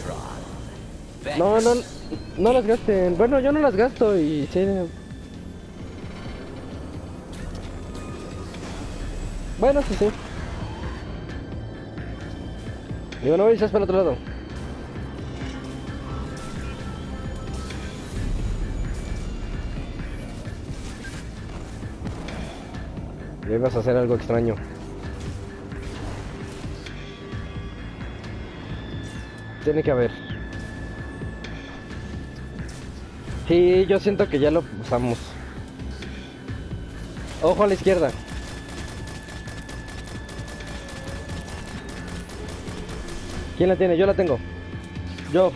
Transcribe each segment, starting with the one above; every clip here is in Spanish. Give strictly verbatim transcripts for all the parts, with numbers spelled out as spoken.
No, no, no las gasten. Bueno, yo no las gasto y sí. Bueno, sí, sí. Y bueno, voy a para el otro lado. Y vas a hacer algo extraño. Tiene que haber. Sí, yo siento que ya lo usamos. Ojo a la izquierda. ¿Quién la tiene? Yo la tengo. Yo.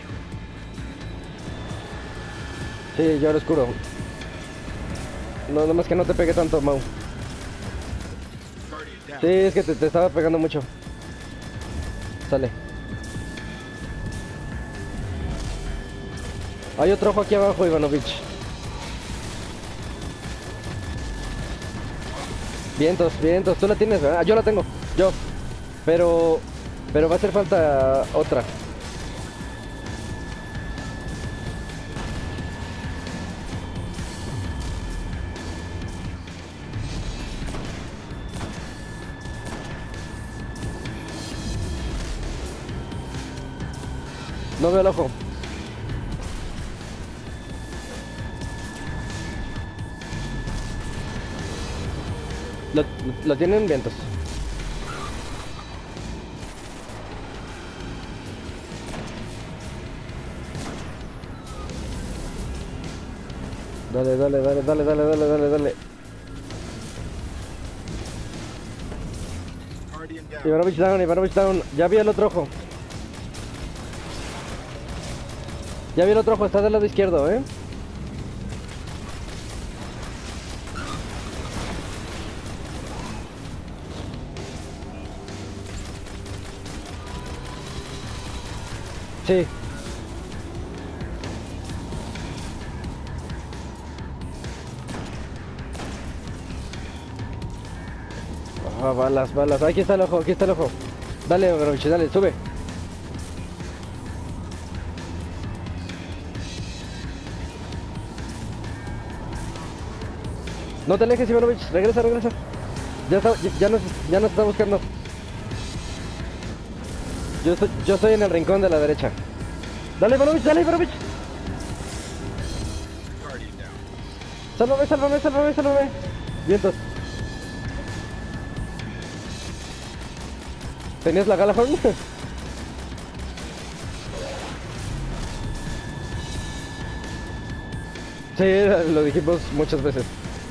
Sí, yo lo oscuro. No, nomás que no te pegue tanto, Mau. Sí, es que te, te estaba pegando mucho. Sale. Hay otro ojo aquí abajo, Ivanovich. Vientos, vientos. Tú la tienes, ¿verdad? Yo la tengo. Yo. Pero... Pero va a hacer falta otra. No veo el ojo. Lo, lo tienen vientos. Dale, dale, dale, dale, dale, dale, dale, dale. Ivanovich down, Ivanovich down. Ya vi el otro ojo. Ya vi el otro ojo, está del lado izquierdo, ¿eh? Sí. Ah, balas, balas. Aquí está el ojo, aquí está el ojo. Dale, Ivanovich, dale, sube. No te alejes, Ivanovich. Regresa, regresa. Ya, está, ya, ya, nos, ya nos está buscando. Yo estoy, yo estoy en el rincón de la derecha. Dale, Ivanovich, dale, Ivanovich. Sálvame, sálvame, sálvame, sálvame. Vientos. ¿Tenías la Galahorn? Sí, lo dijimos muchas veces.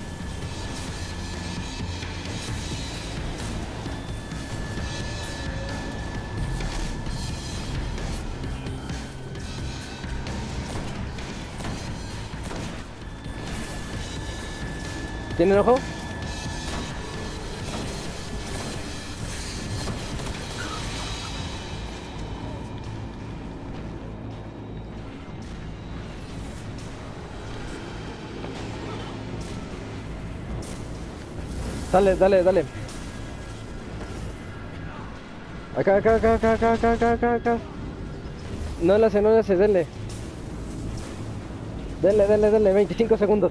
¿Tienen ojo? Dale, dale, dale. Acá, acá, acá, acá, acá, acá, acá, acá, acá. No le hace, no le hace, dele. Dele, dele, dele, veinticinco segundos.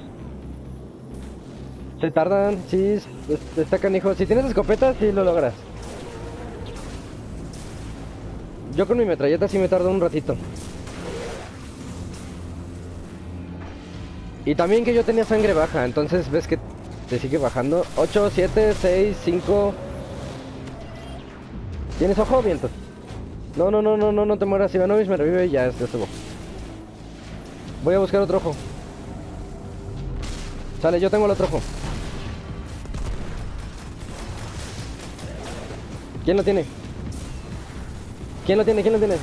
Se tardan, sí, está canijo. Si tienes escopeta, sí lo logras. Yo con mi metralleta sí me tardo un ratito. Y también que yo tenía sangre baja, entonces ves que te sigue bajando. ocho, siete, seis, cinco. ¿Tienes ojo, vientos? No, no, no, no, no, no te mueras. Ivanovich me revive y ya, ya estuvo. Voy a buscar otro ojo. Sale, yo tengo el otro ojo. ¿Quién lo tiene? ¿Quién lo tiene? ¿Quién lo tiene?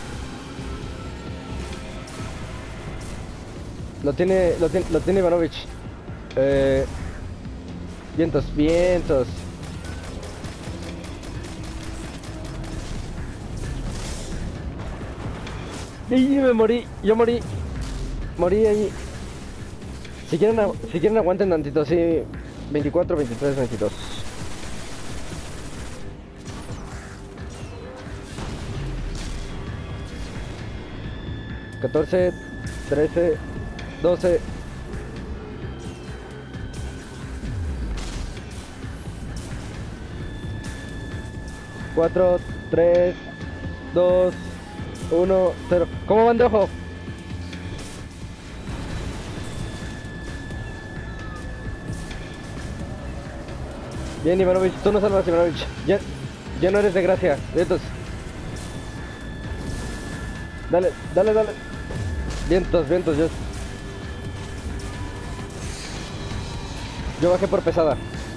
Lo tiene, lo tiene, lo tiene Ivanovich. Eh, vientos, vientos. Y me morí, yo morí. Morí ahí. Si quieren, si quieren aguanten tantito, sí. veinticuatro, veintitrés, veintidós. catorce, trece, doce. cuatro, tres, dos, uno, cero. ¿Cómo van de ojo? Bien, Ivanovich, tú no salvas, Ivanovich. Ya, ya no eres de gracia. Vientos. Dale, dale, dale. Vientos, vientos, yo. Yo bajé por pesada.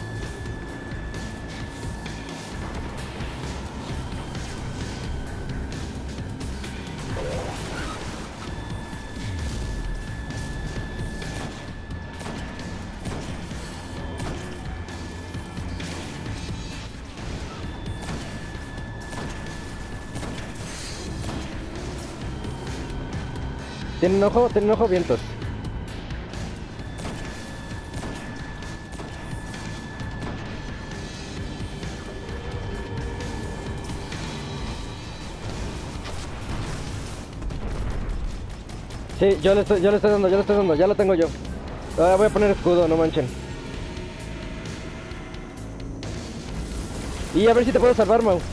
¿Tienen ojo? ¿Tienen ojo? Vientos. Sí, yo le estoy, yo le estoy dando, yo le estoy dando, ya lo tengo yo. Ahora voy a poner escudo, no manchen. Y a ver si te puedo salvar, Mau.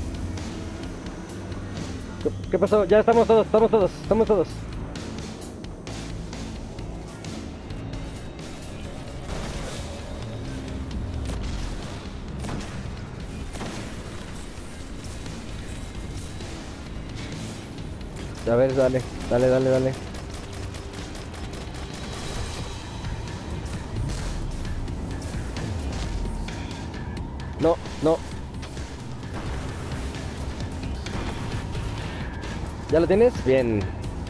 ¿Qué, qué pasó? Ya estamos todos, estamos todos, estamos todos. A ver, dale, dale, dale, dale. No, no. ¿Ya lo tienes? Bien.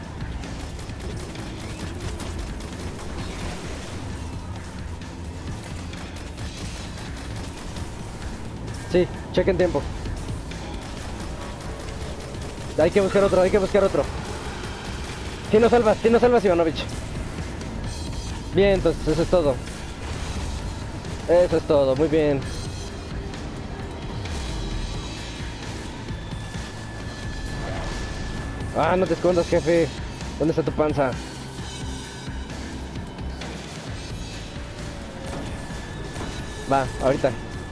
Sí, chequen tiempo. Hay que buscar otro, hay que buscar otro. Si no salvas, si no salvas, Ivanovich. Bien, entonces eso es todo. Eso es todo, muy bien. Ah, no te escondas, jefe. ¿Dónde está tu panza? Va, ahorita.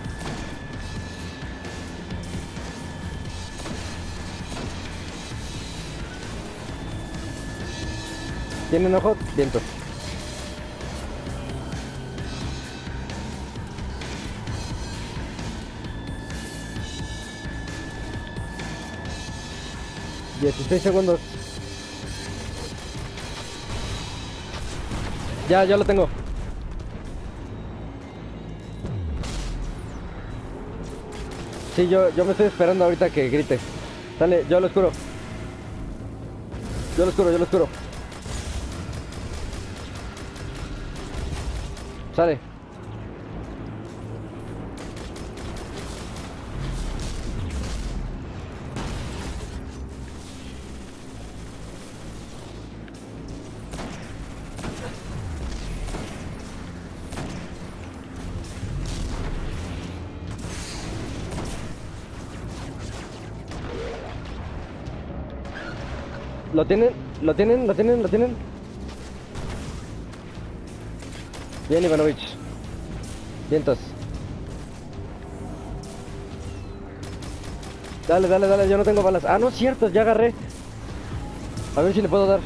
¿Tienen ojo? Viento. dieciséis segundos. Ya, ya lo tengo. Sí, yo, yo me estoy esperando ahorita que grite. Dale, yo lo oscuro. Yo lo oscuro, yo lo oscuro. Sale. ¿Lo tienen? ¿Lo tienen? ¿Lo tienen? ¿Lo tienen? Bien, Ivanovich. Vientos. Dale, dale, dale, yo no tengo balas. Ah, no es cierto, ya agarré. A ver si le puedo dar.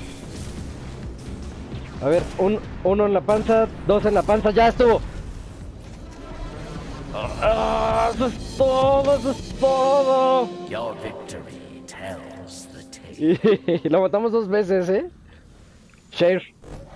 A ver, un, uno en la panza, dos en la panza, ya estuvo. Ah, eso es todo, eso es todo. Your victory tells the tale. Y lo matamos dos veces, ¿eh? Share.